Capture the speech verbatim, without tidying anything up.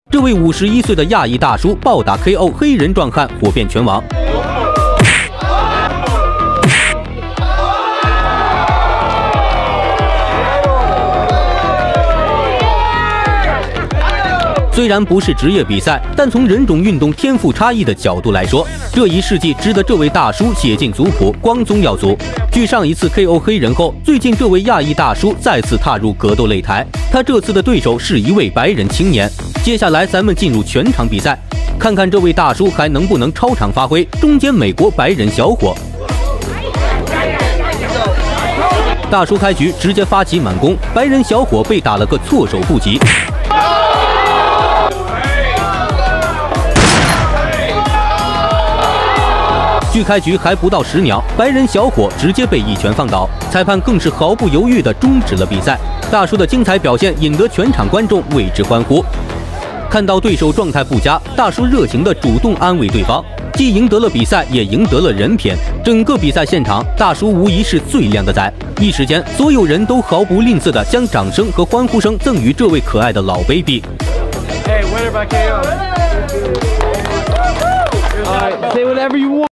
这位五十一岁的亚裔大叔暴打 K O 黑人壮汉，火遍全网。 虽然不是职业比赛，但从人种运动天赋差异的角度来说，这一事迹值得这位大叔写进族谱，光宗耀祖。继上一次 K O 黑人后，最近这位亚裔大叔再次踏入格斗擂台，他这次的对手是一位白人青年。接下来咱们进入全场比赛，看看这位大叔还能不能超常发挥，中间美国白人小伙。 大叔开局直接发起满攻，白人小伙被打了个措手不及。 距开局还不到十秒，白人小伙直接被一拳放倒，裁判更是毫不犹豫地终止了比赛。大叔的精彩表现引得全场观众为之欢呼。看到对手状态不佳，大叔热情地主动安慰对方，既赢得了比赛，也赢得了人品。整个比赛现场，大叔无疑是最靓的仔。一时间，所有人都毫不吝啬地将掌声和欢呼声赠予这位可爱的老 baby。 Hey, winner by K O. All right, say whatever you want.